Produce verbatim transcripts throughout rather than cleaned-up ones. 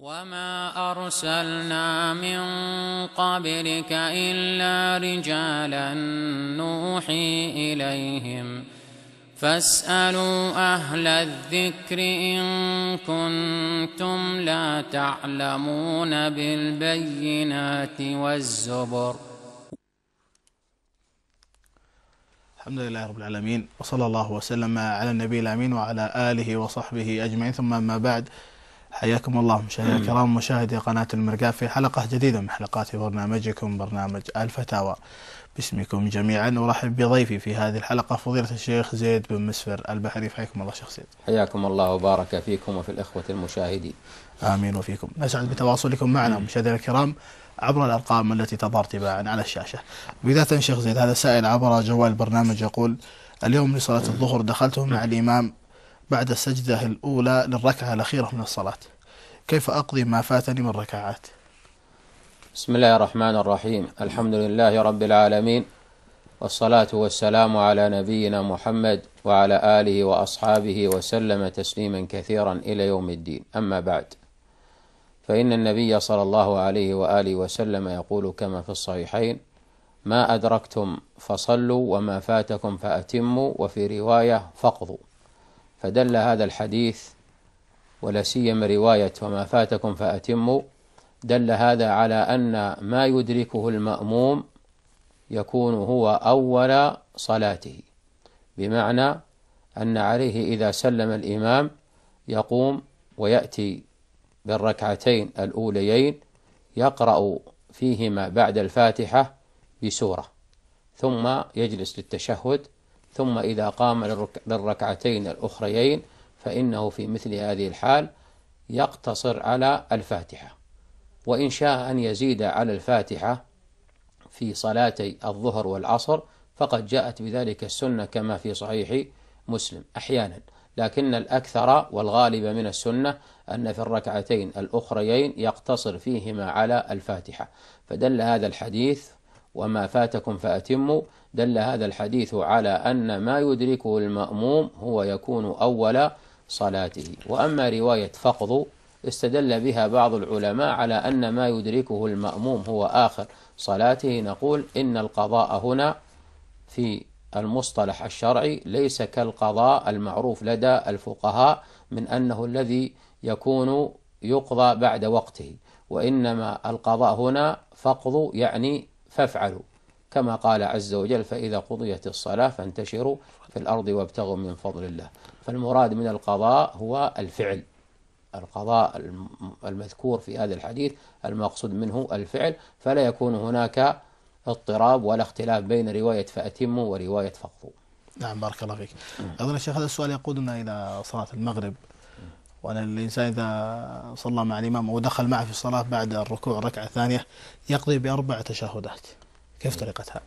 وما أرسلنا من قبلك إلا رجالا نوحي إليهم فاسألوا أهل الذكر إن كنتم لا تعلمون بالبينات والزبر. الحمد لله رب العالمين، وصلى الله وسلم على النبي الأمين وعلى آله وصحبه أجمعين، ثم ما بعد. حياكم الله مشاهدينا الكرام مشاهدي قناة المرقاة في حلقة جديدة من حلقات برنامجكم برنامج الفتاوى. باسمكم جميعا أرحب بضيفي في هذه الحلقة فضيلة الشيخ زيد بن مسفر البحري. حياكم الله شيخ زيد. حياكم الله وبارك فيكم وفي الإخوة المشاهدين. آمين وفيكم. نسعد بتواصلكم معنا مشاهدينا الكرام عبر الأرقام التي تظهر تباعا على الشاشة. بداية شيخ زيد، هذا سائل عبر جوال البرنامج يقول: اليوم لصلاة الظهر دخلته مع الإمام بعد السجدة الأولى للركعة الأخيرة من الصلاة، كيف أقضي ما فاتني من ركعات؟ بسم الله الرحمن الرحيم، الحمد لله رب العالمين، والصلاة والسلام على نبينا محمد وعلى آله وأصحابه وسلم تسليما كثيرا إلى يوم الدين. أما بعد، فإن النبي صلى الله عليه وآله وسلم يقول كما في الصحيحين: ما أدركتم فصلوا وما فاتكم فأتموا، وفي رواية فاقضوا. فدل هذا الحديث ولا سيما رواية وما فاتكم فأتموا، دل هذا على أن ما يدركه المأموم يكون هو أول صلاته، بمعنى أن عليه إذا سلم الإمام يقوم ويأتي بالركعتين الأوليين يقرأ فيهما بعد الفاتحة بسورة، ثم يجلس للتشهد، ثم إذا قام للركعتين الأخريين فإنه في مثل هذه الحال يقتصر على الفاتحة. وإن شاء أن يزيد على الفاتحة في صلاتي الظهر والعصر فقد جاءت بذلك السنة كما في صحيح مسلم أحيانا، لكن الأكثر والغالب من السنة أن في الركعتين الأخريين يقتصر فيهما على الفاتحة. فدل هذا الحديث وما فاتكم فأتموا، دل هذا الحديث على أن ما يدركه المأموم هو يكون أول صلاته. وأما رواية فقضوا استدل بها بعض العلماء على أن ما يدركه المأموم هو آخر صلاته. نقول إن القضاء هنا في المصطلح الشرعي ليس كالقضاء المعروف لدى الفقهاء من أنه الذي يكون يقضى بعد وقته، وإنما القضاء هنا فقضوا يعني فافعلوا، كما قال عز وجل: فإذا قضيت الصلاة فانتشروا في الأرض وابتغوا من فضل الله. فالمراد من القضاء هو الفعل، القضاء المذكور في هذا الحديث المقصود منه الفعل، فلا يكون هناك اضطراب ولا اختلاف بين رواية فأتموا ورواية فقضوا. نعم بارك الله فيك. أيضا الشيخ هذا السؤال يقودنا إلى صلاة المغرب، وأن الإنسان إذا صلى مع الإمام ودخل معه في الصلاة بعد الركوع الركعة الثانية يقضي بأربع تشهدات، كيف طريقتها؟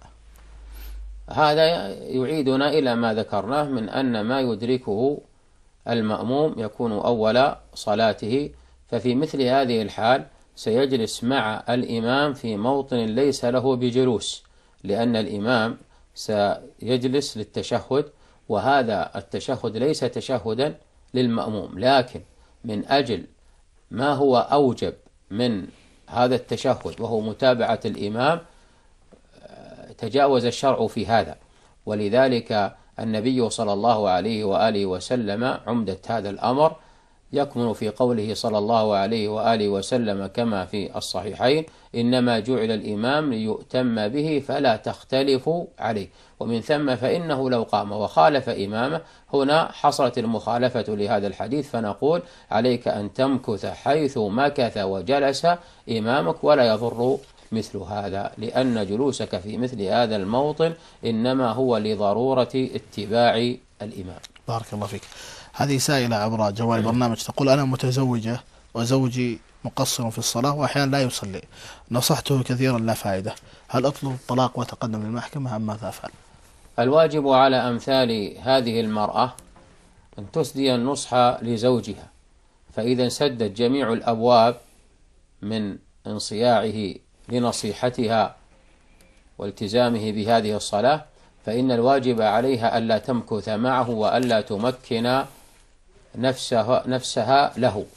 هذا يعيدنا إلى ما ذكرناه من أن ما يدركه المأموم يكون أول صلاته، ففي مثل هذه الحال سيجلس مع الإمام في موطن ليس له بجلوس، لأن الإمام سيجلس للتشهد، وهذا التشهد ليس تشهدا للمأموم، لكن من أجل ما هو أوجب من هذا التشهد وهو متابعة الإمام تجاوز الشرع في هذا. ولذلك النبي صلى الله عليه وآله وسلم عمدة هذا الأمر يكمن في قوله صلى الله عليه وآله وسلم كما في الصحيحين: إنما جعل الإمام ليؤتم به فلا تختلفوا عليه. ومن ثم فإنه لو قام وخالف إمامه هنا حصلت المخالفة لهذا الحديث، فنقول عليك أن تمكث حيث مكث وجلس إمامك، ولا يضر مثل هذا، لأن جلوسك في مثل هذا الموطن إنما هو لضرورة اتباع الإمام. بارك الله فيك. هذه سائلة عبر جوال البرنامج تقول: أنا متزوجة وزوجي مقصر في الصلاة وأحيانا لا يصلي، نصحته كثيرا لا فائدة، هل أطلب الطلاق وأتقدم للمحكمة أم ماذا أفعل؟ الواجب على أمثال هذه المرأة أن تسدي النصح لزوجها، فإذا سدت جميع الأبواب من انصياعه لنصيحتها والتزامه بهذه الصلاة فإن الواجب عليها ألا تمكث معه وألا تمكن نفسها, نفسها له،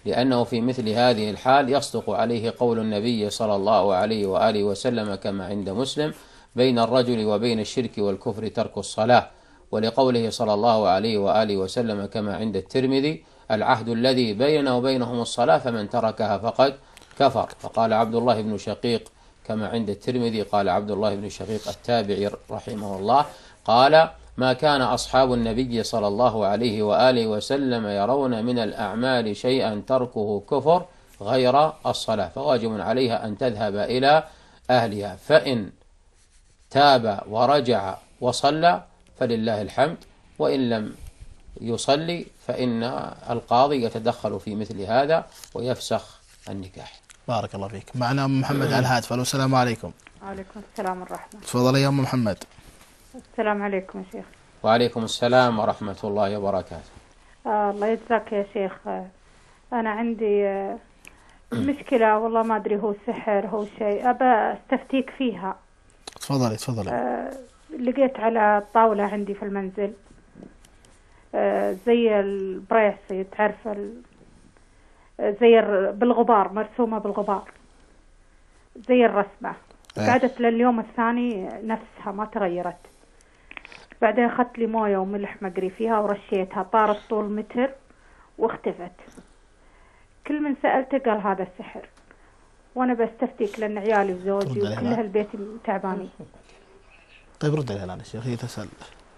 لأنه في مثل هذه الحال يصدق عليه قول النبي صلى الله عليه وآله وسلم كما عند مسلم: بين الرجل وبين الشرك والكفر ترك الصلاة. ولقوله صلى الله عليه وآله وسلم كما عند الترمذي: العهد الذي بيننا وبينهم الصلاة فمن تركها فقد كفر. فقال عبد الله بن شقيق كما عند الترمذي، قال عبد الله بن شقيق التابعي رحمه الله، قال: ما كان أصحاب النبي صلى الله عليه وآله وسلم يرون من الأعمال شيئا تركه كفر غير الصلاة، فواجب عليها أن تذهب إلى أهلها، فإن تاب ورجع وصلى فلله الحمد، وإن لم يصلي فإن القاضي يتدخل في مثل هذا ويفسخ النكاح. بارك الله فيك. معنا أم محمد على الهاتف. ألو، السلام عليكم. وعليكم السلام ورحمة. تفضلي يا أم محمد. السلام عليكم يا شيخ. وعليكم السلام ورحمة الله وبركاته. آه الله يجزاك يا شيخ. آه أنا عندي آه مشكلة، والله ما أدري هو سحر هو شيء، أبى استفتيك فيها. تفضلي تفضلي. آه لقيت على الطاولة عندي في المنزل آه زي البريسي، تعرف زي بالغبار، مرسومة بالغبار زي الرسمة. قعدت لليوم الثاني نفسها ما تغيرت. بعدين أخذت لي موية وملح مقري فيها ورشيتها، طارت طول متر واختفت. كل من سألته قال هذا السحر، وأنا بستفتيك لأن عيالي وزوجي وكل هالبيت تعبانين. طيب رد عليها الآن الشيخ، هي تسأل.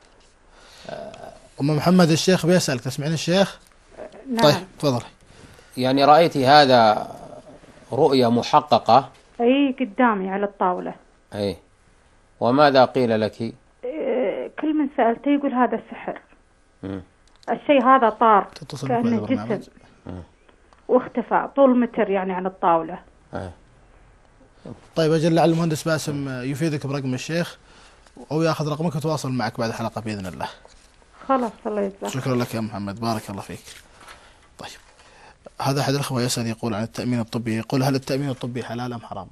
أم محمد الشيخ بيسألك، تسمعين الشيخ؟ نعم. طيب تفضلي. يعني رأيت هذا رؤية محققة؟ أي قدامي على الطاولة. أي، وماذا قيل لك؟ كل من سألته يقول هذا السحر. م. الشيء هذا طار كأنه جسم واختفى طول متر يعني عن الطاولة. أي. طيب أجل لعل المهندس باسم يفيدك برقم الشيخ أو يأخذ رقمك وتواصل معك بعد الحلقة بإذن الله. خلاص الله يجزاك. شكرا لك يا محمد، بارك الله فيك. طيب هذا أحد الأخوة يسأل يقول عن التأمين الطبي، يقول: هل التأمين الطبي حلال أم حرام؟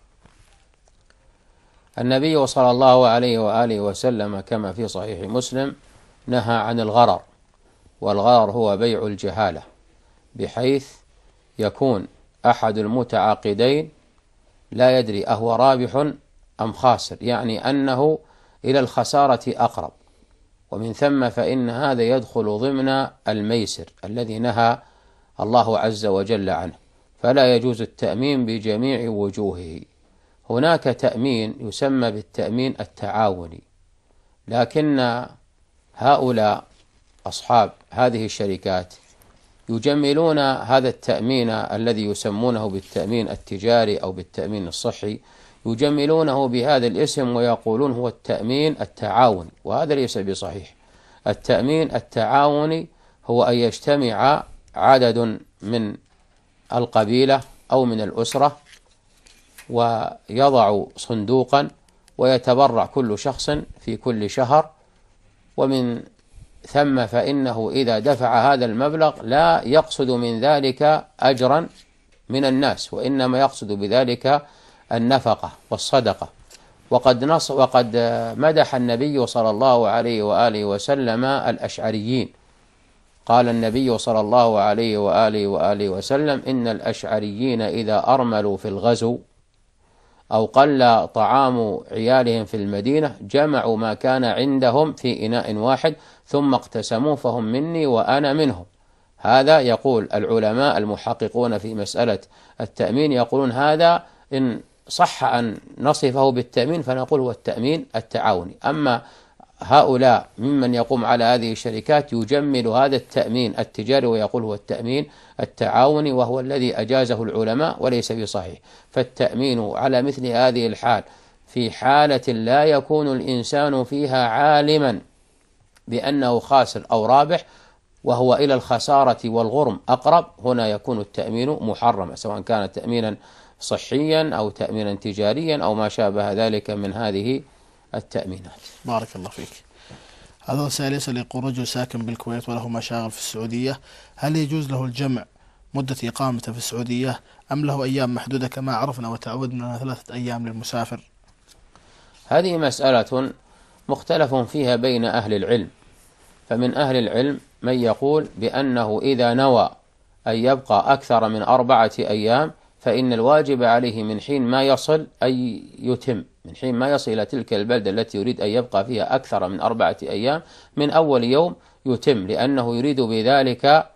النبي صلى الله عليه وآله وسلم كما في صحيح مسلم نهى عن الغرر، والغرر هو بيع الجهالة، بحيث يكون أحد المتعاقدين لا يدري أهو رابح أم خاسر، يعني أنه إلى الخسارة أقرب، ومن ثم فإن هذا يدخل ضمن الميسر الذي نهى الله عز وجل عنه، فلا يجوز التأمين بجميع وجوهه. هناك تأمين يسمى بالتأمين التعاوني، لكن هؤلاء أصحاب هذه الشركات يجملون هذا التأمين الذي يسمونه بالتأمين التجاري أو بالتأمين الصحي، يجملونه بهذا الاسم ويقولون هو التأمين التعاوني، وهذا ليس بصحيح. التأمين التعاوني هو أن يجتمع عدد من القبيلة أو من الأسرة ويضع صندوقا ويتبرع كل شخص في كل شهر، ومن ثم فإنه إذا دفع هذا المبلغ لا يقصد من ذلك أجرا من الناس، وإنما يقصد بذلك النفقة والصدقة. وقد نص وقد مدح النبي صلى الله عليه وآله وسلم الأشعريين. قال النبي صلى الله عليه وآله وآله وسلم: إن الأشعريين إذا أرملوا في الغزو أو قل طعام عيالهم في المدينة جمعوا ما كان عندهم في إناء واحد ثم اقتسموه، فهم مني وأنا منهم. هذا يقول العلماء المحققون في مسألة التأمين، يقولون هذا إن صح أن نصفه بالتأمين فنقول هو التأمين التعاوني. أما هؤلاء ممن يقوم على هذه الشركات يجمل هذا التأمين التجاري ويقول هو التأمين التعاوني، وهو الذي أجازه العلماء وليس بصحيح. فالتأمين على مثل هذه الحال في حالة لا يكون الإنسان فيها عالما بأنه خاسر أو رابح وهو إلى الخسارة والغرم أقرب، هنا يكون التأمين محرما، سواء كان تأمينا صحيا أو تأمينا تجاريا أو ما شابه ذلك من هذه التأمينات. بارك الله فيك. هذا سائل يسأل يقول: رجل ساكن بالكويت وله مشاغل في السعودية، هل يجوز له الجمع مدة إقامته في السعودية أم له أيام محدودة كما عرفنا وتعودنا ثلاثة أيام للمسافر؟ هذه مسألة مختلف فيها بين أهل العلم، فمن أهل العلم من يقول بأنه إذا نوى أن يبقى أكثر من أربعة أيام، فإن الواجب عليه من حين ما يصل أي يتم، من حين ما يصل إلى تلك البلدة التي يريد أن يبقى فيها أكثر من أربعة أيام من أول يوم يتم، لأنه يريد بذلك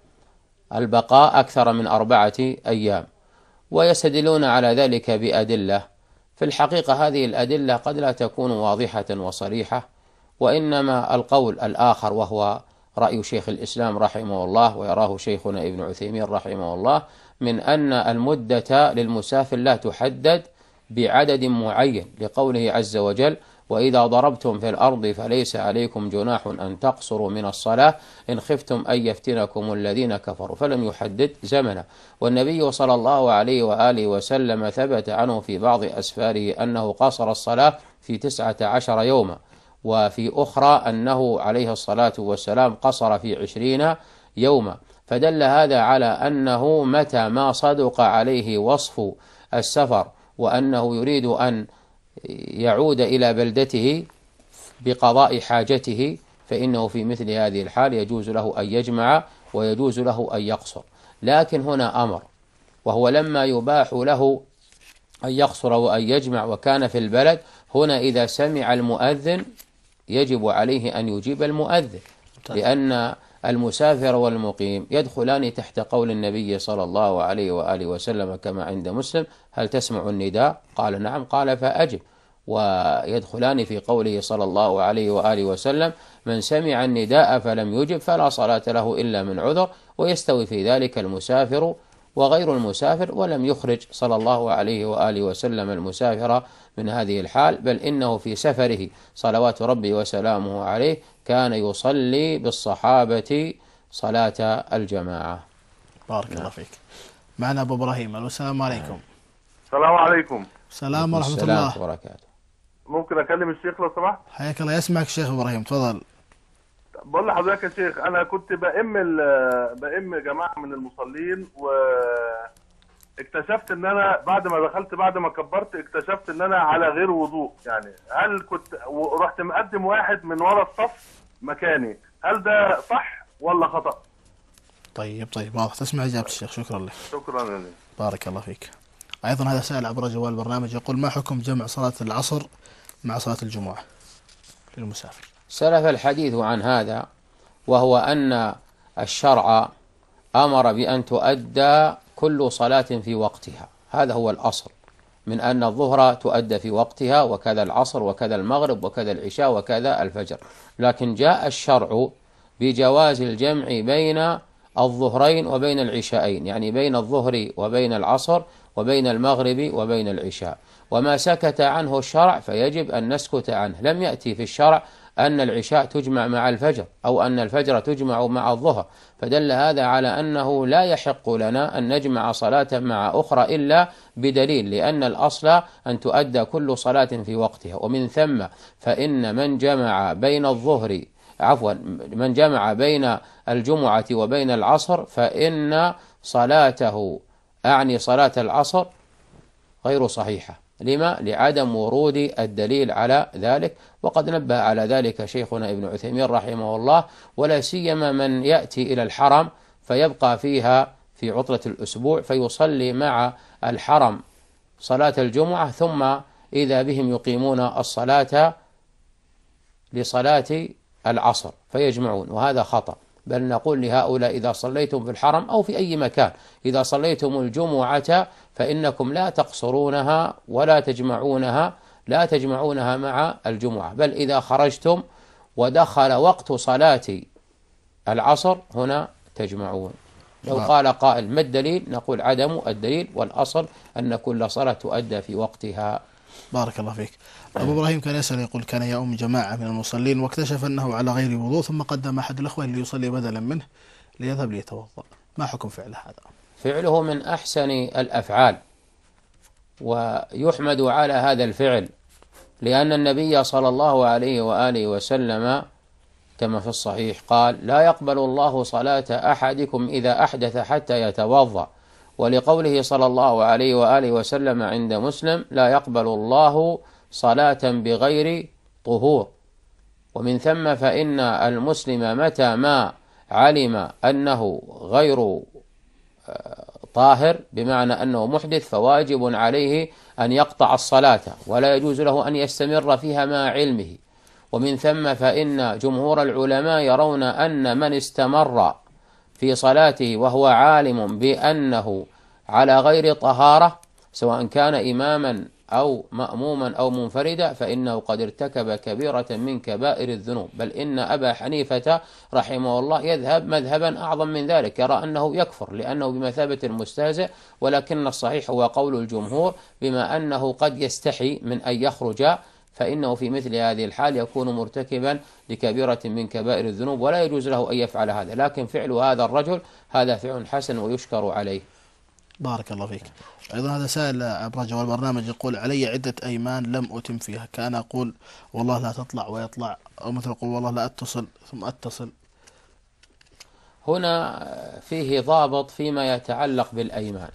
البقاء أكثر من أربعة أيام. ويستدلون على ذلك بأدلة، في الحقيقة هذه الأدلة قد لا تكون واضحة وصريحة، وإنما القول الآخر وهو رأي شيخ الإسلام رحمه الله ويراه شيخنا ابن عثيمين رحمه الله، من أن المدة للمسافر لا تحدد بعدد معين، لقوله عز وجل: وإذا ضربتم في الأرض فليس عليكم جناح أن تقصروا من الصلاة إن خفتم أن يفتنكم الذين كفروا، فلم يحدد زمنا. والنبي صلى الله عليه وآله وسلم ثبت عنه في بعض أسفاره أنه قصر الصلاة في تسعة عشر يوما، وفي أخرى أنه عليه الصلاة والسلام قصر في عشرين يوما، فدل هذا على أنه متى ما صدق عليه وصف السفر وأنه يريد أن يعود إلى بلدته بقضاء حاجته، فإنه في مثل هذه الحال يجوز له أن يجمع ويجوز له أن يقصر. لكن هنا أمر، وهو لما يباح له أن يقصر وأن يجمع وكان في البلد، هنا إذا سمع المؤذن يجب عليه أن يجيب المؤذن، لأن المسافر والمقيم يدخلان تحت قول النبي صلى الله عليه وآله وسلم كما عند مسلم: هل تسمع النداء؟ قال: نعم. قال: فأجب. ويدخلان في قوله صلى الله عليه وآله وسلم: من سمع النداء فلم يجب فلا صلاة له إلا من عذر. ويستوي في ذلك المسافر وغير المسافر، ولم يخرج صلى الله عليه وآله وسلم المسافر من هذه الحال، بل إنه في سفره صلوات ربي وسلامه عليه كان يصلي بالصحابة صلاة الجماعة. بارك الله فيك. معنا أبو إبراهيم. السلام عليكم. السلام عليكم. السلام ورحمة الله وبركاته. ممكن أكلم الشيخ لو سمحت؟ حياك الله، يسمعك الشيخ إبراهيم، تفضل. بقول لحضرتك يا شيخ، أنا كنت بأم بأم جماعة من المصلين، واكتشفت إن أنا بعد ما دخلت بعد ما كبرت اكتشفت إن أنا على غير وضوء، يعني هل كنت ورحت مقدم واحد من ورا الصف مكاني، هل ده صح ولا خطأ؟ طيب طيب واضح، تسمع إجابة الشيخ، شكرا لك. شكرا لك. بارك الله فيك. أيضا هذا سائل عبر جوال البرنامج يقول: ما حكم جمع صلاة العصر مع صلاة الجمعة للمسافر؟ سلف الحديث عن هذا، وهو أن الشرع أمر بأن تؤدى كل صلاة في وقتها، هذا هو الأصل، من أن الظهر تؤدى في وقتها، وكذا العصر، وكذا المغرب، وكذا العشاء، وكذا الفجر. لكن جاء الشرع بجواز الجمع بين الظهرين وبين العشاءين، يعني بين الظهر وبين العصر وبين المغرب وبين العشاء، وما سكت عنه الشرع فيجب أن نسكت عنه. لم يأتي في الشرع أن العشاء تجمع مع الفجر أو أن الفجر تجمع مع الظهر، فدل هذا على أنه لا يحق لنا أن نجمع صلاة مع أخرى إلا بدليل، لأن الأصل أن تؤدى كل صلاة في وقتها. ومن ثم فإن من جمع بين الظهر عفوا من جمع بين الجمعة وبين العصر فإن صلاته أعني صلاة العصر غير صحيحة. لما؟ لعدم ورود الدليل على ذلك، وقد نبه على ذلك شيخنا ابن عثيمين رحمه الله، ولا سيما من يأتي إلى الحرم فيبقى فيها في عطلة الأسبوع فيصلي مع الحرم صلاة الجمعة، ثم إذا بهم يقيمون الصلاة لصلاة العصر فيجمعون، وهذا خطأ. بل نقول لهؤلاء: إذا صليتم في الحرم أو في أي مكان، إذا صليتم الجمعة فإنكم لا تقصرونها ولا تجمعونها لا تجمعونها مع الجمعة، بل إذا خرجتم ودخل وقت صلاة العصر هنا تجمعون. لو قال قائل: ما الدليل؟ نقول: عدم الدليل، والأصل أن كل صلاة تؤدى في وقتها. بارك الله فيك. أبو إبراهيم كان يسأل يقول: كان يؤم جماعة من المصلين واكتشف أنه على غير وضوء، ثم قدم أحد الأخوة ليصلي بدلا منه ليذهب ليتوضأ، ما حكم فعله هذا؟ فعله من أحسن الأفعال، ويحمد على هذا الفعل، لأن النبي صلى الله عليه وآله وسلم كما في الصحيح قال: لا يقبل الله صلاة أحدكم إذا أحدث حتى يتوضأ. ولقوله صلى الله عليه وآله وسلم عند مسلم: لا يقبل الله صلاة بغير طهور. ومن ثم فإن المسلم متى ما علم أنه غير طاهر بمعنى أنه محدث فواجب عليه أن يقطع الصلاة ولا يجوز له أن يستمر فيها مع علمه. ومن ثم فإن جمهور العلماء يرون أن من استمر في صلاته وهو عالم بأنه على غير طهارة سواء كان إماما أو مأموما أو منفردا فإنه قد ارتكب كبيرة من كبائر الذنوب. بل إن أبا حنيفة رحمه الله يذهب مذهبا أعظم من ذلك، يرى أنه يكفر لأنه بمثابة المستهزئ، ولكن الصحيح هو قول الجمهور بما أنه قد يستحي من أن يخرج، فإنه في مثل هذه الحال يكون مرتكبا لكبيرة من كبائر الذنوب ولا يجوز له أن يفعل هذا. لكن فعل هذا الرجل هذا فعل حسن ويشكر عليه. بارك الله فيك. أيضا هذا سائل عبر جوال البرنامج يقول: علي عدة أيمان لم أتم فيها، كان أقول والله لا تطلع ويطلع، أو مثل أقول والله لا أتصل ثم أتصل. هنا فيه ضابط فيما يتعلق بالأيمان.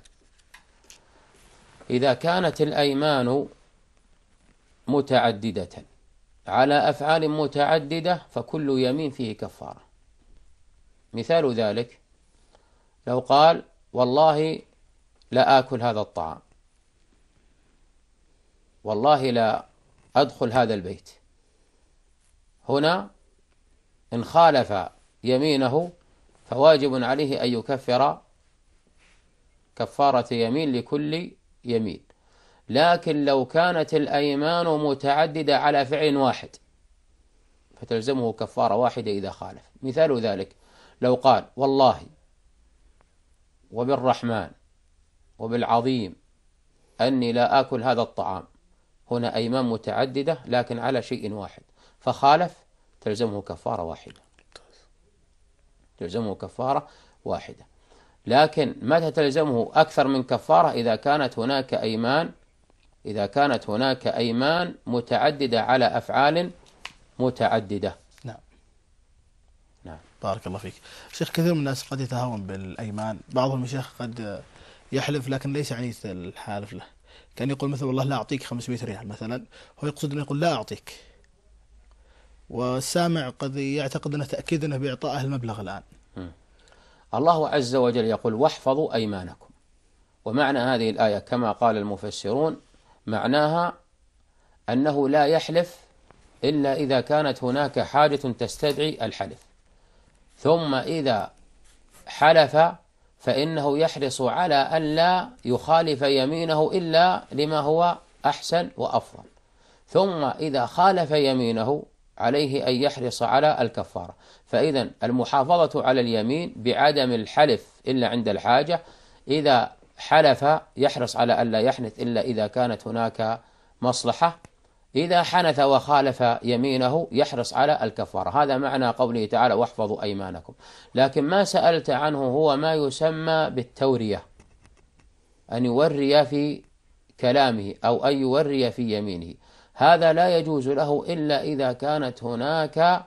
إذا كانت الأيمان متعددة على أفعال متعددة فكل يمين فيه كفارة. مثال ذلك لو قال والله لا آكل هذا الطعام، والله لا أدخل هذا البيت، هنا إن خالف يمينه فواجب عليه أن يكفر كفارة يمين لكل يمين. لكن لو كانت الأيمان متعددة على فعل واحد فتلزمه كفارة واحدة إذا خالف. مثال ذلك لو قال والله وبالرحمن وبالعظيم أني لا آكل هذا الطعام، هنا أيمان متعددة لكن على شيء واحد فخالف تلزمه كفارة واحدة، تلزمه كفارة واحدة. لكن متى تلزمه أكثر من كفارة؟ إذا كانت هناك أيمان إذا كانت هناك أيمان متعددة على أفعال متعددة. نعم. نعم. بارك الله فيك. شيخ، كثير من الناس قد يتهاون بالأيمان، بعضهم يا شيخ قد يحلف لكن ليس يعني الحالف له، كان يقول مثلا والله لا أعطيك خمسمائة ريال مثلا، هو يقصد أنه يقول لا أعطيك، والسامع قد يعتقد أنه تأكيد أنه بإعطائه المبلغ الآن. م. الله عز وجل يقول واحفظوا أيمانكم، ومعنى هذه الآية كما قال المفسرون معناها أنه لا يحلف إلا إذا كانت هناك حاجة تستدعي الحلف، ثم إذا حلف فإنه يحرص على أن لا يخالف يمينه إلا لما هو أحسن وأفضل، ثم إذا خالف يمينه عليه أن يحرص على الكفارة. فإذا المحافظة على اليمين بعدم الحلف إلا عند الحاجة، إذا حلف يحرص على أن لا يحنث إلا إذا كانت هناك مصلحة، إذا حنث وخالف يمينه يحرص على الكفارة. هذا معنى قوله تعالى واحفظوا أيمانكم. لكن ما سألت عنه هو ما يسمى بالتورية، أن يوري في كلامه أو أن يوري في يمينه، هذا لا يجوز له إلا إذا كانت هناك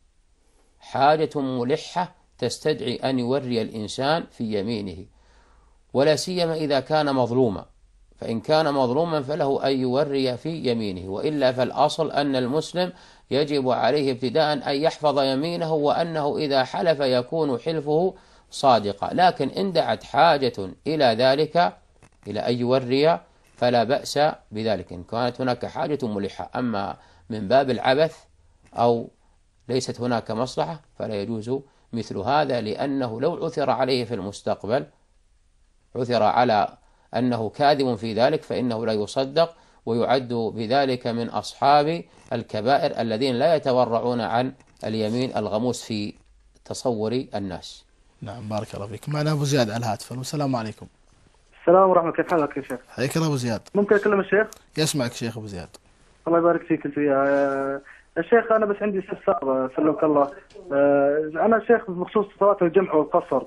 حاجة ملحة تستدعي أن يوري الإنسان في يمينه، ولا سيما إذا كان مظلوما، فإن كان مظلوما فله أن يوري في يمينه، وإلا فالأصل أن المسلم يجب عليه ابتداء أن يحفظ يمينه، وأنه إذا حلف يكون حلفه صادقا. لكن إن دعت حاجة إلى ذلك إلى أن يوري فلا بأس بذلك إن كانت هناك حاجة ملحة. أما من باب العبث أو ليست هناك مصلحة فلا يجوز مثل هذا، لأنه لو عثر عليه في المستقبل عثر على أنه كاذب في ذلك فإنه لا يصدق، ويعد بذلك من أصحاب الكبائر الذين لا يتورعون عن اليمين الغموس في تصور الناس. نعم. بارك الله فيك. معنا أبو زياد على الهاتف. السلام عليكم. السلام ورحمة الله. كيف حالك يا شيخ؟ حياك الله أبو زياد. ممكن أكلم الشيخ؟ يسمعك شيخ أبو زياد. الله يبارك فيك أنت وياه. الشيخ أنا بس عندي استفسار سلمك الله. أنا شيخ بخصوص صلاة الجمع والقصر.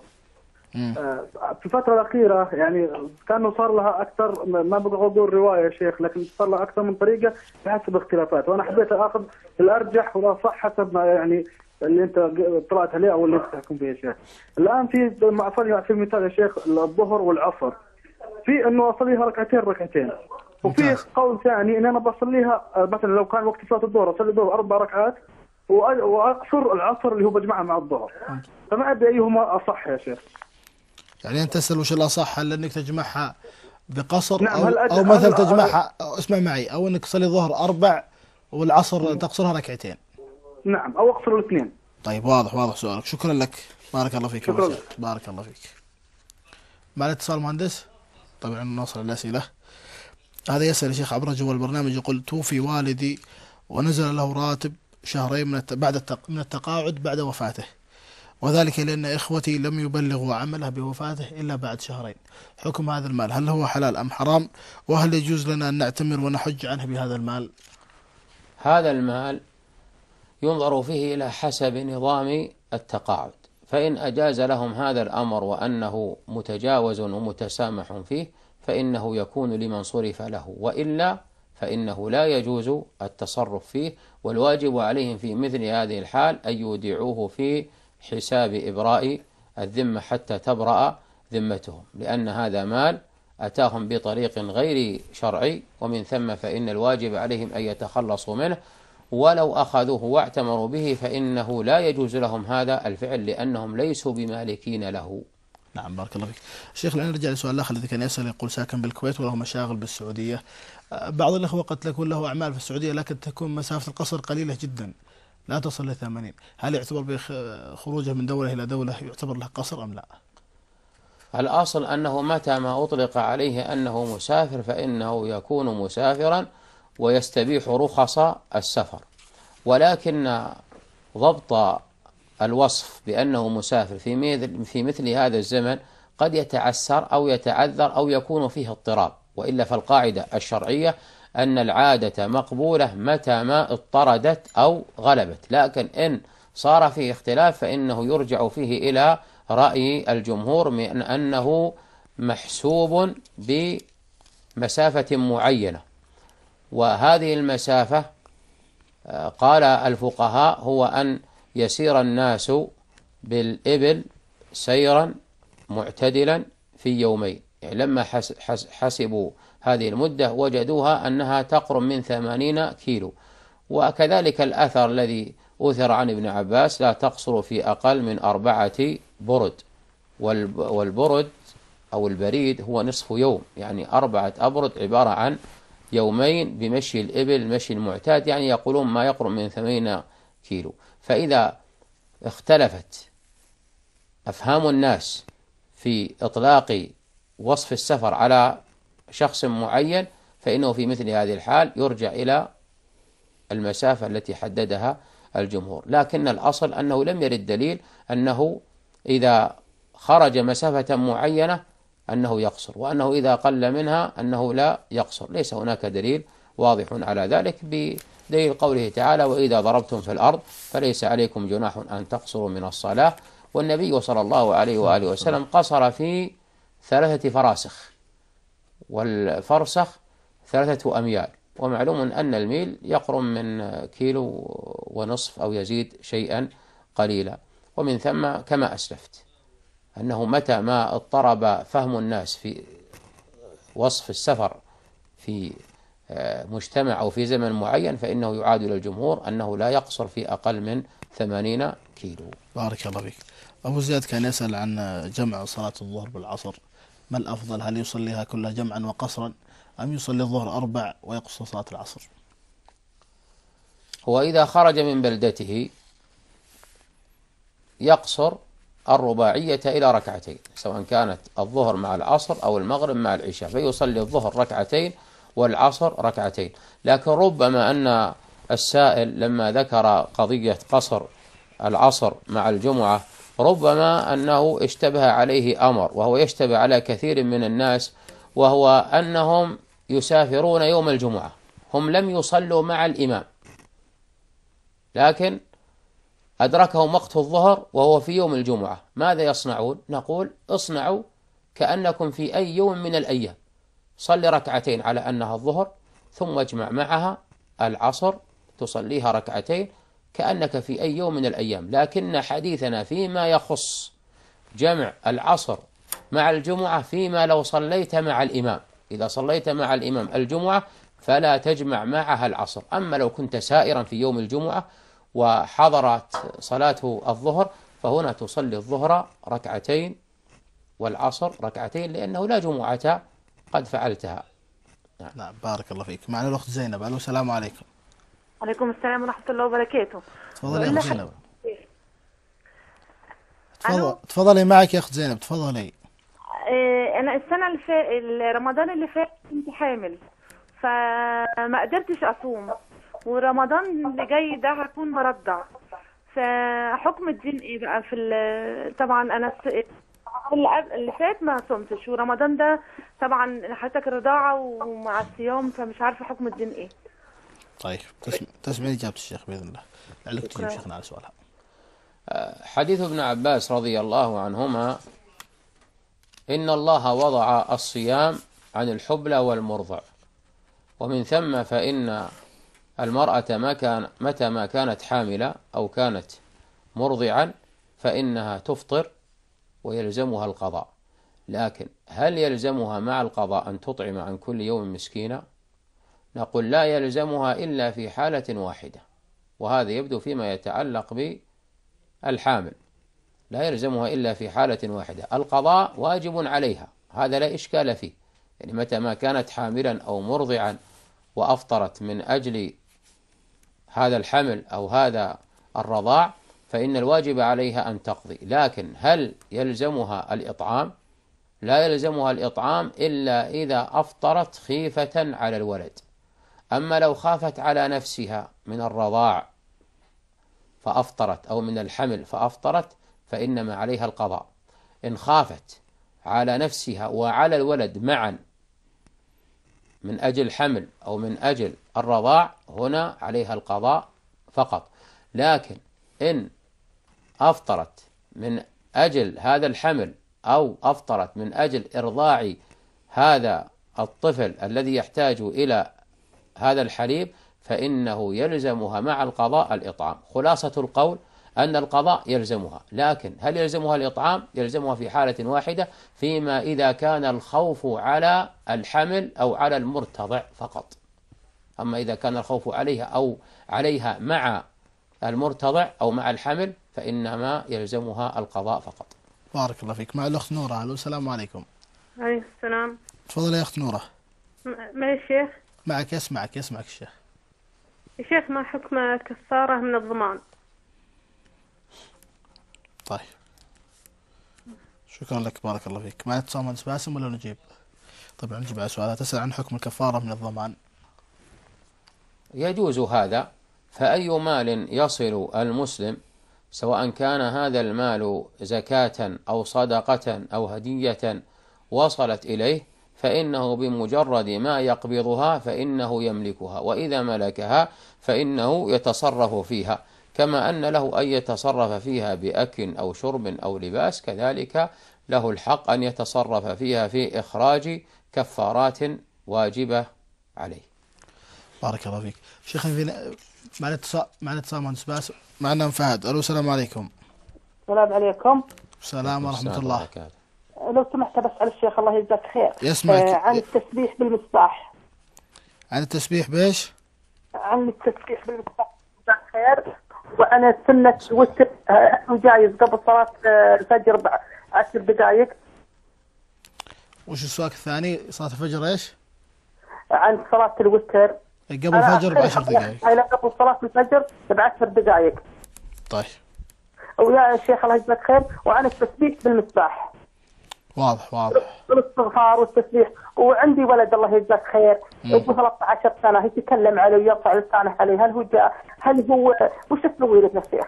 في الفترة الأخيرة يعني كانوا صار لها أكثر، ما بقول رواية يا شيخ، لكن صار لها أكثر من طريقة بحسب اختلافات، وأنا حبيت آخذ الأرجح والأصح حسب ما يعني اللي أنت طلعت عليه أو اللي أنت تحكم به يا شيخ. الآن في معصلي في مثال يا شيخ الظهر والعصر، في إنه أصليها ركعتين ركعتين، وفي قول ثاني إن أنا بصليها مثلا لو كان وقت صلاة الظهر أصلي الظهر أربع ركعات وأقصر العصر اللي هو بجمعها مع الظهر، فما أدري أيهما أصح يا شيخ. يعني أنت تسأل وش الأصح، هل أنك تجمعها بقصر نعم، أو, هل أج- أو مثلا هل- تجمعها، اسمع معي، أو أنك تصلي الظهر أربع والعصر تقصرها ركعتين؟ نعم، أو أقصر الاثنين. طيب واضح واضح سؤالك، شكرا لك، بارك الله فيك. شكرا أبو لك. سعد. بارك الله فيك. مع اتصال مهندس. طبعا نوصل الأسئلة. هذا يسأل الشيخ عبر جوال البرنامج، يقول توفي والدي ونزل له راتب شهرين من الت... بعد التق... من التقاعد بعد وفاته، وذلك لأن إخوتي لم يبلغوا عمله بوفاته إلا بعد شهرين. حكم هذا المال هل هو حلال أم حرام؟ وهل يجوز لنا أن نعتمر ونحج عنه بهذا المال؟ هذا المال ينظر فيه إلى حسب نظام التقاعد، فإن أجاز لهم هذا الأمر وأنه متجاوز ومتسامح فيه فإنه يكون لمن صرف له، وإلا فإنه لا يجوز التصرف فيه، والواجب عليهم في مثل هذه الحال أن يودعوه في حساب إبراء الذمة حتى تبرأ ذمتهم، لأن هذا مال أتاهم بطريق غير شرعي، ومن ثم فإن الواجب عليهم أن يتخلصوا منه، ولو أخذوه واعتمروا به فإنه لا يجوز لهم هذا الفعل لأنهم ليسوا بمالكين له. نعم بارك الله فيك. شيخ الآن نرجع لسؤال الأخ الذي كان يسأل، يقول ساكن بالكويت وله مشاغل بالسعودية. بعض الأخوة قد تكون له أعمال في السعودية لكن تكون مسافة القصر قليلة جدا لا تصل ل ثمانين، هل يعتبر بخروجه من دولة إلى دولة يعتبر له قصر أم لا؟ الأصل أنه متى ما أطلق عليه أنه مسافر فإنه يكون مسافرا ويستبيح رخص السفر، ولكن ضبط الوصف بأنه مسافر في مثل في مثل هذا الزمن قد يتعسر أو يتعذر أو يكون فيه اضطراب، وإلا فالقاعدة الشرعية أن العادة مقبولة متى ما اضطردت أو غلبت، لكن إن صار فيه اختلاف فإنه يرجع فيه إلى رأي الجمهور من أنه محسوب بمسافة معينة، وهذه المسافة قال الفقهاء هو أن يسير الناس بالإبل سيرا معتدلا في يومين، يعني لما حسبوا هذه المدة وجدوها أنها تقرب من ثمانين كيلو. وكذلك الأثر الذي أثر عن ابن عباس لا تقصر في أقل من أربعة برد، والبرد أو البريد هو نصف يوم، يعني أربعة أبرد عبارة عن يومين بمشي الإبل المشي المعتاد، يعني يقولون ما يقرب من ثمانين كيلو. فإذا اختلفت أفهام الناس في إطلاق وصف السفر على شخص معين فإنه في مثل هذه الحال يرجع إلى المسافة التي حددها الجمهور، لكن الأصل أنه لم يرد دليل أنه إذا خرج مسافة معينة أنه يقصر، وأنه إذا قل منها أنه لا يقصر، ليس هناك دليل واضح على ذلك بدليل قوله تعالى وإذا ضربتم في الأرض فليس عليكم جناح أن تقصروا من الصلاة، والنبي صلى الله عليه وآله وسلم قصر في ثلاثة فراسخ، والفرسخ ثلاثة أميال، ومعلوم أن الميل يقرب من كيلو ونصف أو يزيد شيئا قليلا. ومن ثم كما أسلفت أنه متى ما اضطرب فهم الناس في وصف السفر في مجتمع أو في زمن معين فإنه يعاد إلى الجمهور أنه لا يقصر في أقل من ثمانين كيلو. بارك الله فيك. أبو زياد كان يسأل عن جمع صلاة الظهر بالعصر، ما الأفضل، هل يصليها كلها جمعا وقصرا أم يصلي الظهر أربع ويقصر صلاة العصر؟ هو إذا خرج من بلدته يقصر الرباعية إلى ركعتين، سواء كانت الظهر مع العصر أو المغرب مع العشاء، فيصلي الظهر ركعتين والعصر ركعتين. لكن ربما أن السائل لما ذكر قضية قصر العصر مع الجمعة ربما أنه اشتبه عليه أمر، وهو يشتبه على كثير من الناس، وهو أنهم يسافرون يوم الجمعة، هم لم يصلوا مع الإمام لكن أدركهم وقت الظهر وهو في يوم الجمعة، ماذا يصنعون؟ نقول اصنعوا كأنكم في أي يوم من الأيام، صل ركعتين على أنها الظهر ثم اجمع معها العصر تصليها ركعتين كأنك في أي يوم من الأيام. لكن حديثنا فيما يخص جمع العصر مع الجمعة فيما لو صليت مع الإمام، إذا صليت مع الإمام الجمعة فلا تجمع معها العصر. أما لو كنت سائرا في يوم الجمعة وحضرت صلاة الظهر فهنا تصلي الظهر ركعتين والعصر ركعتين لأنه لا جمعة قد فعلتها. نعم. لا بارك الله فيك. معنا الأخت زينب. ألو السلام عليكم. عليكم السلام ورحمة الله وبركاته. تفضلي يا أخت زينب. تفضل تفضلي معك يا أخت زينب تفضلي. إيه أنا السنة اللي فات رمضان اللي فات كنت حامل فما قدرتش أصوم، ورمضان اللي جاي ده هكون برضع، فحكم الدين إيه بقى في طبعا أنا اللي فات ما صمتش، ورمضان ده طبعا حضرتك الرضاعة ومع الصيام، فمش عارفة حكم الدين إيه. طيب تسمع تسمعين إجابة الشيخ بإذن الله لعلك تجيب شيخنا على سؤالها. حديث ابن عباس رضي الله عنهما إن الله وضع الصيام عن الحبلى والمرضع، ومن ثم فإن المرأة ما كان متى ما كانت حاملة أو كانت مرضعا فإنها تفطر ويلزمها القضاء، لكن هل يلزمها مع القضاء أن تطعم عن كل يوم مسكينا؟ نقول لا يلزمها إلا في حالة واحدة، وهذا يبدو فيما يتعلق بالحامل، لا يلزمها إلا في حالة واحدة، القضاء واجب عليها، هذا لا إشكال فيه، يعني متى ما كانت حاملا أو مرضعا وأفطرت من أجل هذا الحمل أو هذا الرضاع فإن الواجب عليها أن تقضي، لكن هل يلزمها الإطعام؟ لا يلزمها الإطعام إلا إذا أفطرت خيفة على الولد، أما لو خافت على نفسها من الرضاع فأفطرت أو من الحمل فأفطرت فإنما عليها القضاء. إن خافت على نفسها وعلى الولد معا من أجل حمل أو من أجل الرضاع هنا عليها القضاء فقط، لكن إن أفطرت من أجل هذا الحمل أو أفطرت من أجل إرضاع هذا الطفل الذي يحتاج إلى هذا الحليب فإنه يلزمها مع القضاء الإطعام. خلاصة القول أن القضاء يلزمها، لكن هل يلزمها الإطعام؟ يلزمها في حالة واحدة، فيما إذا كان الخوف على الحمل أو على المرتضع فقط، أما إذا كان الخوف عليها أو عليها مع المرتضع أو مع الحمل فإنما يلزمها القضاء فقط. بارك الله فيك. مع الأخت نورة. ألو السلام عليكم. عليكم السلام. تفضلي يا أخت نورة. ما يا شيخ؟ معك يسمعك يسمعك الشيخ. يا شيخ ما حكم كفارة من الضمان؟ طيب شكرا لك بارك الله فيك. معنا اتصال مهندس باسم ولا نجيب؟ طبعا نجيب على سؤالها. تسأل عن حكم الكفارة من الضمان. يجوز هذا، فأي مال يصل المسلم سواء كان هذا المال زكاة أو صدقة أو هدية وصلت إليه فإنه بمجرد ما يقبضها فإنه يملكها، وإذا ملكها فإنه يتصرف فيها، كما أن له أن يتصرف فيها بأكل أو شرب أو لباس، كذلك له الحق أن يتصرف فيها في إخراج كفارات واجبة عليه. بارك الله فيك. شيخنا فينا معنا اتصال معنا اتصال مهندس باسم. معنا أم فهد. ألو السلام عليكم. السلام عليكم. السلام ورحمة الله. لو سمحت بسأل الشيخ الله يجزاك خير. يسمعك. آه عن التسبيح بالمصباح. عن التسبيح بإيش؟ عن التسبيح بالمصباح جزاك خير. وأنا سنة وتر جايز قبل صلاة الفجر بعشر دقائق. وش السؤال الثاني؟ صلاة الفجر إيش؟ عن صلاة الوتر. قبل الفجر بعشر دقائق. لا قبل صلاة الفجر بعشر دقائق. طيب. ويا شيخ الله يجزاك خير. وعن التسبيح بالمصباح. واضح واضح. والاستغفار والتسبيح. وعندي ولد الله يجزاك خير ابو ثلاث عشرة سنة يتكلم عليه ويرفع لسانه عليه، هل هو جاء هل هو وش اسوي له يا شيخ؟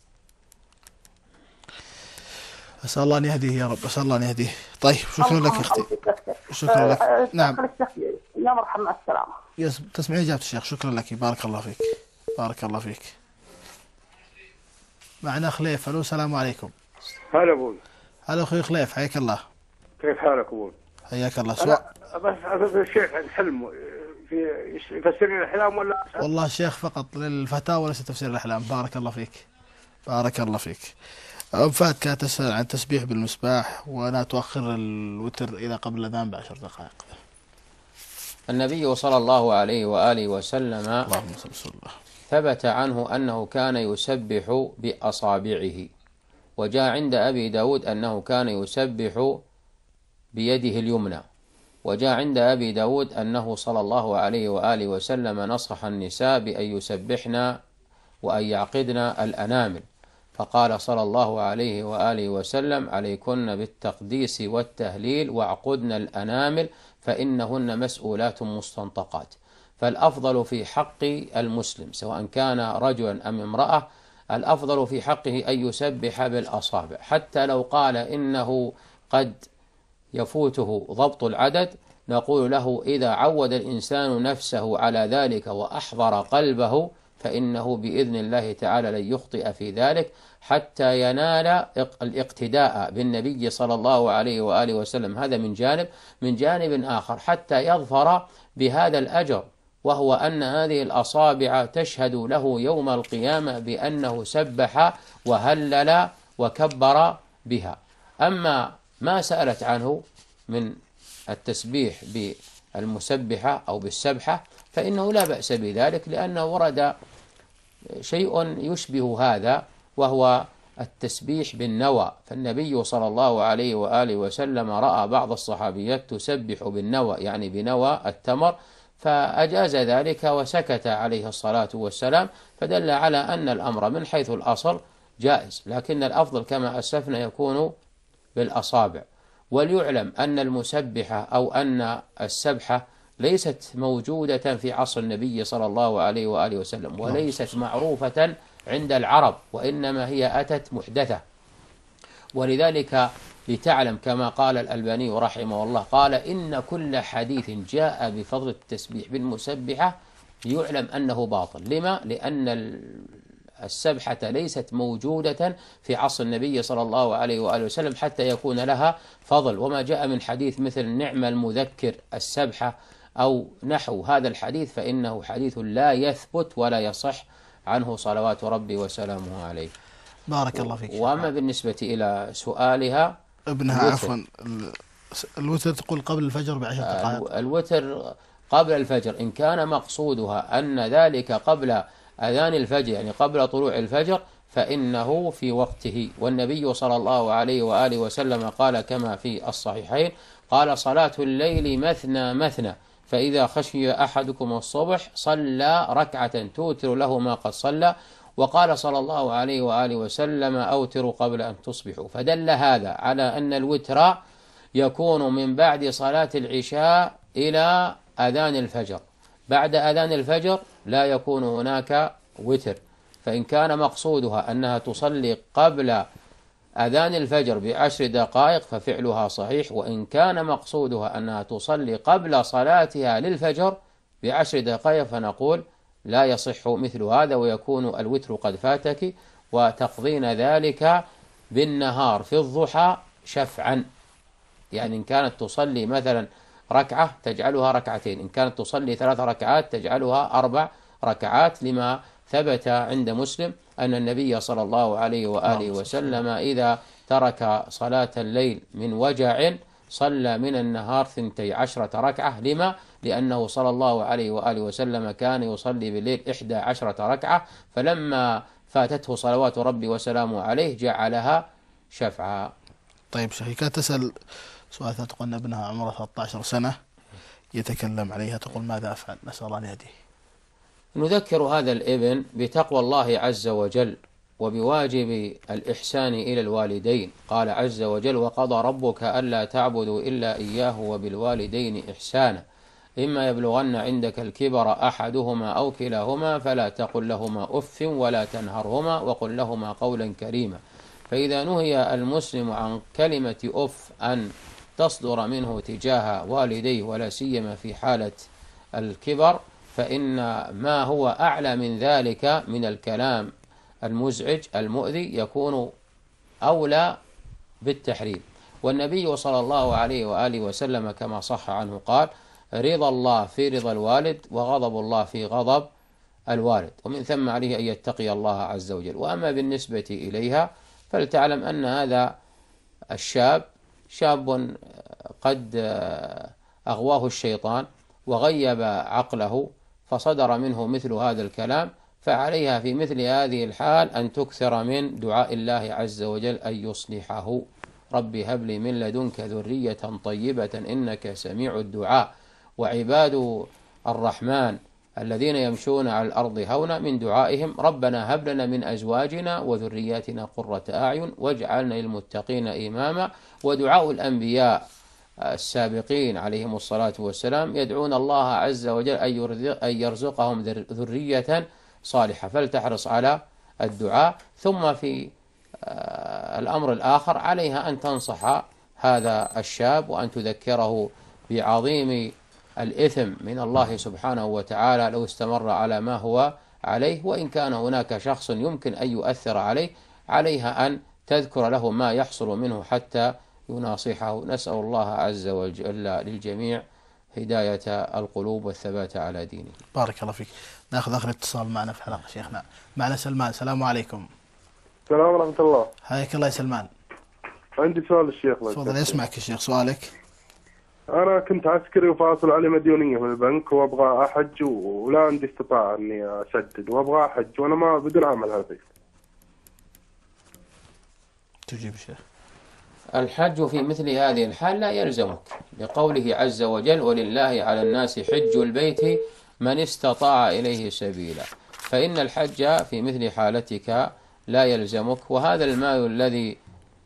أسأل الله أن يهديه يا رب، أسأل الله أن يهديه. طيب شكرا لك أختي. شكرا لك. نعم. يا مرحبا مع السلامة. يس تسمعين إجابة الشيخ. شكرا لك بارك الله فيك. بارك الله فيك. معنا خليف. ألو السلام عليكم. هلا أبوي. هلا أخوي خليف حياك الله. كيف حالك أبوي؟ حياك الله. سؤال بس هذا الشيخ الحلم في يفسر لي الأحلام ولا؟ والله الشيخ فقط للفتاوى وليس تفسير الأحلام. بارك الله فيك. بارك الله فيك. أم فهد كانت تسأل عن التسبيح بالمصباح وأنا تؤخر الوتر إلى قبل الأذان بعشر دقائق. النبي صلى الله عليه وآله وسلم اللهم صل وسلم ثبت عنه أنه كان يسبح بأصابعه، وجاء عند أبي داود أنه كان يسبح بيده اليمنى. وجاء عند أبي داود أنه صلى الله عليه وآله وسلم نصح النساء بأن يسبحن وأن يعقدن الأنامل، فقال صلى الله عليه وآله وسلم: عليكن بالتقديس والتهليل واعقدن الأنامل فإنهن مسؤولات مستنطقات. فالأفضل في حق المسلم سواء كان رجلا أم امرأة، الأفضل في حقه أن يسبح بالأصابع، حتى لو قال إنه قد يفوته ضبط العدد، نقول له: إذا عود الإنسان نفسه على ذلك وأحضر قلبه فإنه بإذن الله تعالى لن يخطئ في ذلك، حتى ينال الاقتداء بالنبي صلى الله عليه وآله وسلم. هذا من جانب. من جانب آخر حتى يظفر بهذا الأجر، وهو أن هذه الأصابع تشهد له يوم القيامة بأنه سبح وهلل وكبر بها. أما ما سألت عنه من التسبيح بالمسبحة أو بالسبحة فإنه لا بأس بذلك، لأنه ورد شيء يشبه هذا وهو التسبيح بالنوى. فالنبي صلى الله عليه وآله وسلم رأى بعض الصحابيات تسبح بالنوى، يعني بنوى التمر، فأجاز ذلك وسكت عليه الصلاة والسلام، فدل على أن الأمر من حيث الأصل جائز، لكن الأفضل كما أسلفنا يكون بالأصابع. وليعلم أن المسبحة أو أن السبحة ليست موجودة في عصر النبي صلى الله عليه وآله وسلم، وليست معروفة عند العرب، وإنما هي أتت محدثة. ولذلك لتعلم كما قال الألباني رحمه الله، قال: إن كل حديث جاء بفضل التسبيح بالمسبحة يعلم أنه باطل. لما؟ لأن السبحة ليست موجودة في عصر النبي صلى الله عليه وآله وسلم حتى يكون لها فضل. وما جاء من حديث مثل نعم المذكر السبحة أو نحو هذا الحديث فإنه حديث لا يثبت ولا يصح عنه صلوات ربي وسلامه عليه. بارك الله فيك. وأما بالنسبة إلى سؤالها ابنها عفوا الوتر تقول قبل الفجر بعشر دقائق. الوتر قبل الفجر إن كان مقصودها أن ذلك قبل أذان الفجر يعني قبل طلوع الفجر فإنه في وقته. والنبي صلى الله عليه وآله وسلم قال كما في الصحيحين: قال: صلاة الليل مثنى مثنى، فإذا خشي أحدكم الصبح صلى ركعة توتر له ما قد صلى. وقال صلى الله عليه وآله وسلم: أوتروا قبل أن تصبحوا. فدل هذا على أن الوتر يكون من بعد صلاة العشاء إلى أذان الفجر. بعد أذان الفجر لا يكون هناك وتر. فإن كان مقصودها أنها تصلي قبل أذان الفجر بعشر دقائق ففعلها صحيح، وإن كان مقصودها أنها تصلي قبل صلاتها للفجر بعشر دقائق فنقول لا يصح مثل هذا، ويكون الوتر قد فاتك، وتقضين ذلك بالنهار في الضحى شفعا. يعني إن كانت تصلي مثلا ركعة تجعلها ركعتين، إن كانت تصلي ثلاث ركعات تجعلها أربع ركعات، لما ثبت عند مسلم أن النبي صلى الله عليه وآله وسلم إذا ترك صلاة الليل من وجع صلى من النهار ثنتي عشرة ركعة. لما؟ لأنه صلى الله عليه وآله وسلم كان يصلي بالليل إحدى عشرة ركعة، فلما فاتته صلوات ربي وسلامه عليه جعلها شفعا. طيب شيخي، كانت تسأل سؤال، تقول أن ابنها عمره ثلاثة عشر سنة يتكلم عليها، تقول ماذا أفعل؟ نسأل الله أن يهديه. نذكر هذا الابن بتقوى الله عز وجل وبواجب الإحسان إلى الوالدين. قال عز وجل: وقضى ربك ألا تعبدوا إلا إياه وبالوالدين إحسانا، إما يبلغن عندك الكبر أحدهما أو كلاهما فلا تقل لهما أف ولا تنهرهما وقل لهما قولا كريما. فإذا نهي المسلم عن كلمة أف أن تصدر منه تجاه والديه ولا سيما في حالة الكبر، فإن ما هو أعلى من ذلك من الكلام المزعج المؤذي يكون أولى بالتحريم. والنبي صلى الله عليه وآله وسلم كما صح عنه قال: رضا الله في رضا الوالد وغضب الله في غضب الوالد، ومن ثم عليه أن يتقي الله عز وجل. وأما بالنسبة إليها فلتعلم أن هذا الشاب شاب قد أغواه الشيطان وغيب عقله فصدر منه مثل هذا الكلام، فعليها في مثل هذه الحال أن تكثر من دعاء الله عز وجل أن يصلحه. رب هب لي من لدنك ذرية طيبة إنك سميع الدعاء. وعباد الرحمن الذين يمشون على الأرض هونا من دعائهم ربنا هب لنا من أزواجنا وذرياتنا قرة أعين واجعلنا للمتقين إماما. ودعاء الأنبياء السابقين عليهم الصلاة والسلام يدعون الله عز وجل أن يرزقهم ذرية صالحة، فلتحرص على الدعاء. ثم في الأمر الآخر عليها أن تنصح هذا الشاب وأن تذكره بعظيم الإثم من الله سبحانه وتعالى لو استمر على ما هو عليه، وإن كان هناك شخص يمكن أن يؤثر عليه عليها أن تذكر له ما يحصل منه حتى يناصحه. نسأل الله عز وجل للجميع هداية القلوب والثبات على دينه. بارك الله فيك. ناخذ آخر اتصال معنا في حلقة شيخنا. معنا سلمان. السلام عليكم. السلام ورحمة الله. حياك الله يا سلمان. عندي سؤال للشيخ. تفضل يسمعك الشيخ. سؤالك. أنا كنت عسكري وفاصل علي مديونية في البنك وأبغى أحج ولا عندي استطاعة إني أسدد وأبغى أحج وأنا ما بدون عمل هذا. تجيب الشيخ. الحج في مثل هذه الحال لا يلزمك، لقوله عز وجل ولله على الناس حج البيت من استطاع إليه سبيلا. فإن الحج في مثل حالتك لا يلزمك، وهذا المال الذي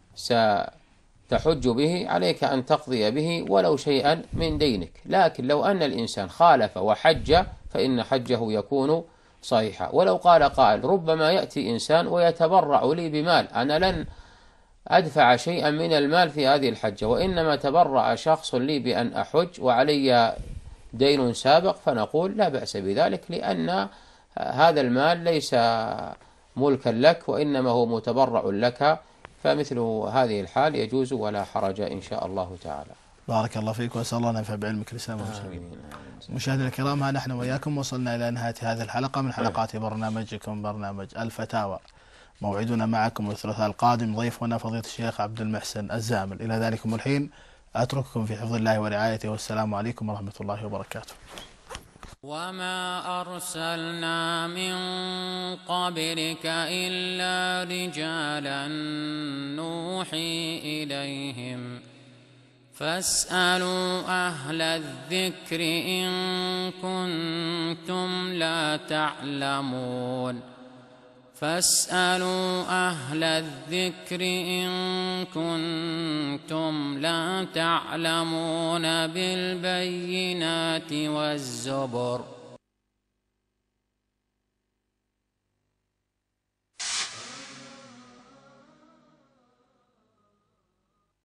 ستحج به عليك أن تقضي به ولو شيئا من دينك. لكن لو أن الإنسان خالف وحج فإن حجه يكون صحيحا. ولو قال قائل ربما يأتي إنسان ويتبرع لي بمال، أنا لن أدفع شيئا من المال في هذه الحجة، وإنما تبرع شخص لي بأن أحج وعلي دين سابق، فنقول لا بأس بذلك، لأن هذا المال ليس ملكا لك وإنما هو متبرع لك، فمثل هذه الحال يجوز ولا حرج إن شاء الله تعالى. بارك الله فيك وأسأل الله أن ينفع بعلمك الإسلام والمسلمين. مشاهدينا الكرام، ها نحن وإياكم وصلنا إلى نهاية هذه الحلقة من حلقات برنامجكم برنامج الفتاوى. موعدنا معكم الثلاثاء القادم، ضيفنا فضيلة الشيخ عبد المحسن الزامل. إلى ذلكم الحين أترككم في حفظ الله ورعايته، والسلام عليكم ورحمة الله وبركاته. وما أرسلنا من قبلك إلا رجالا نوحي إليهم فاسألوا أهل الذكر إن كنتم لا تعلمون فاسألوا أهل الذكر إن كنتم لا تعلمون بالبينات والزبر